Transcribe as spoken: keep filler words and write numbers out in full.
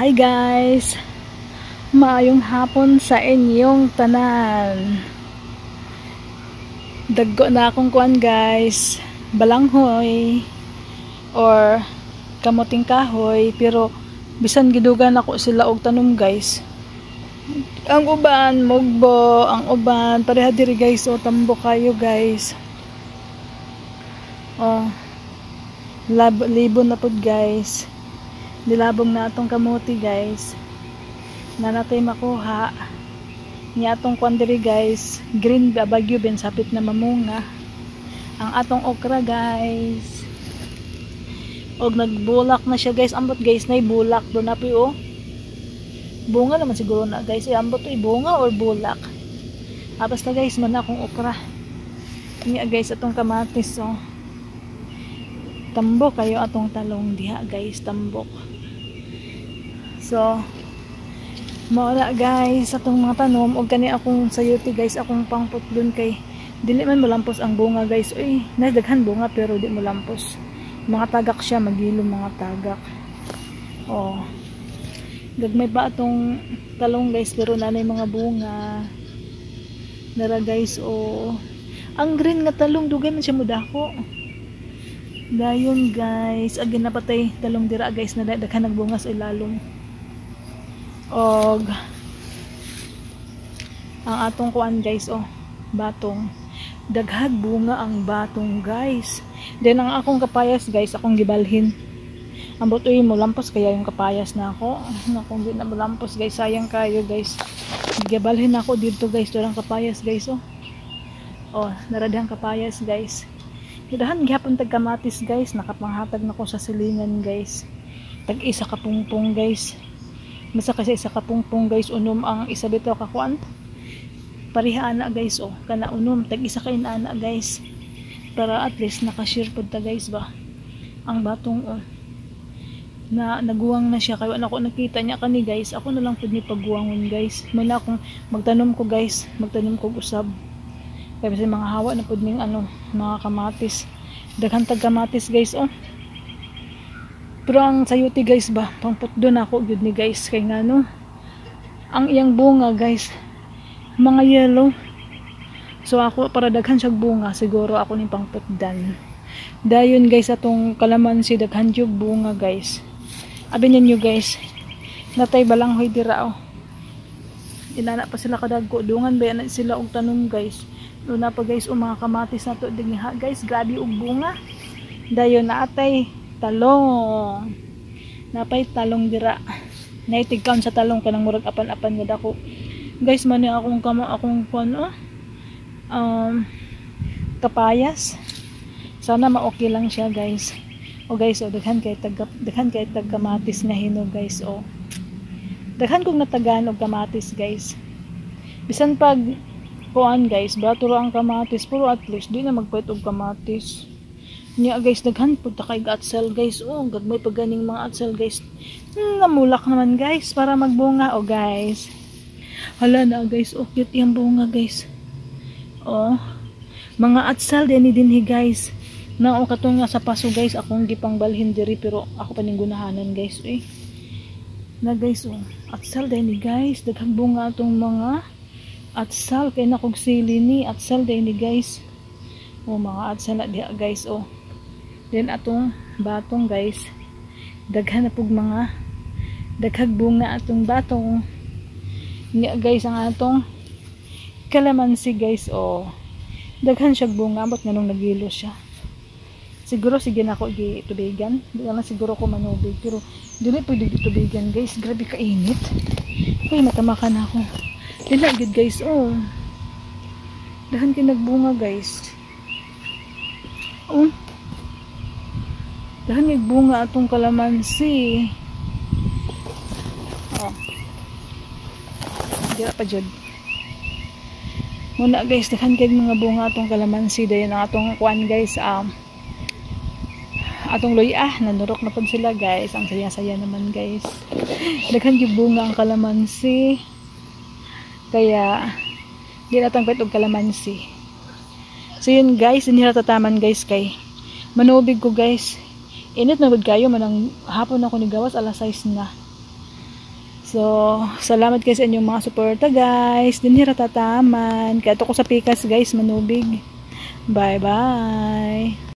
Hi guys! Maayong hapon sa inyong tanan. Daggo na akong kuan guys, balanghoy or kamuting kahoy, pero bisan gidugan ako sila og tanom guys. Ang uban mugbo, ang uban pareha diri guys, o tambo kayo guys. Oh, lab libon na pud guys. Dilabong na atong kamuti guys, na natay makuha niya atong kwan diri guys, green bagyo ben sapit na mamunga ang atong okra guys, og nagbulak na siya guys. Ambot guys na bulak do na pi oh, bunga naman siguro na guys, eh ambot to bunga or bulak, ah basta guys man akong okra niya guys. Atong kamatis oh, tambok kayo atong talong diha guys, tambok. So mawala guys atong mga tanom, og kani akong sayuti guys, akong pangputlon kay dili man molampos ang bunga guys. Uy, nadaghan bunga pero di molampos, mga tagak siya, magilom mga tagak. Oh, gagmay pa atong talong guys, pero nanay mga bunga nara guys. Oh, ang green nga talong dugay man siya mudako dayon guys. Agin napatay talong dira guys, na daghan nagbunga sa ilalom. Og ang atong kuan guys oh, batong daghag bunga ang batong guys. Then ang akong kapayas guys, akong gibalhin. Ambot uy mo lampos kaya yung kapayas na ako, akong di na molampos guys, sayang kayo guys. Gibalhin ako dito guys, durang kapayas guys oh. Oh, naradang kapayas guys. Dahan gihapon tag kamatis guys, nakapanghatag na ko sa silingan guys. Tag isa ka pungpong guys. Masa kasi isa ka pungpong guys, unom ang isa bitaw ka kuan. Pareha ana guys oh, kana unom tag isa ka inana guys. Para at least naka-share pud ta guys ba. Ang batong oh, na naguwang na siya, kaya ako nakita niya kani guys. Ako na lang pud ni pagguwangon guys. May na akong magtanom ko guys, magtanom ko usab. Kaya kasi mga hawa na pud ning ano, mga kamatis. Daghan tag kamatis guys oh. Pero ang sayuti guys ba, pangputdo na ako gyud ni guys, kay ngano ang iyang bunga guys mga yellow. So ako para daghan siyang bunga, siguro ako ning pangputdan. Dayon guys atong kalamansi daghan jud bunga guys. Abi ninyo guys, natay balanghoy dira oh. Inana pa sila kadagko, dungan ba na sila og tanom guys. Una pa guys, o mga kamatis na to dinha guys, grabe og bunga. Dayon naatay talong, napay talong dira, naitig count sa talong kanang murag apan-apan nga dako guys. Man akong kama akong kuno um kapayas, sana ma-okay lang siya guys. O guys, o daghan kay tag daghan kay tag kamatis nga hinog guys. O daghan kong natagan og kamatis guys, bisan pag kuan guys baturo ang kamatis, pero at least di na magpait og kamatis niya guys. Daghan pud ta kay atsel guys. Oh, gagmay pa ganing mga atsel guys. Hmm, namulak naman guys para magbunga oh guys. Hala na guys, oh cute yung bunga guys. Oh, mga atsel din dinhi guys. Na o katong nga sa paso guys, akong gipang balhin diri pero ako pa ning gunahanan guys. Eh, na guys oh, atsel din ni guys. Daghang bunga atong mga atsal kay na kog sili ni atsal din ni guys. Oh, mga atsal na diha guys oh. Then atong batong guys, daghan na pug mga daghag bunga atong batong niya guys. Ang atong kalamansi guys oh, daghan siya bunga, ambot nganong nagilo siya. Siguro sige na ko gitubigan, di lang siguro ko manubig, pero dili pwede gitubigan guys, grabe ka init. Uy, matamakan ako. Dila good guys oh, dahan kay nagbunga guys. Oh, dahan nagbunga atong kalamansi. Oh, dira pa jud muna guys, dahan kay mga bunga atong kalamansi. Dayon ang atong kuan guys, um atong luya, nanurok na pud sila guys. Ang saya-saya naman guys, daghan gyud bunga ang kalamansi, kaya di natang pait og kalamansi. So yun guys, hindi natataman guys kay manubig ko guys. Init na gud kayo, manang hapon ako ni gawas alas sais na. So, salamat guys sa inyong mga suporta guys. Dinhira tataman. Kaya to ko sa pikas guys, manubig. Bye bye.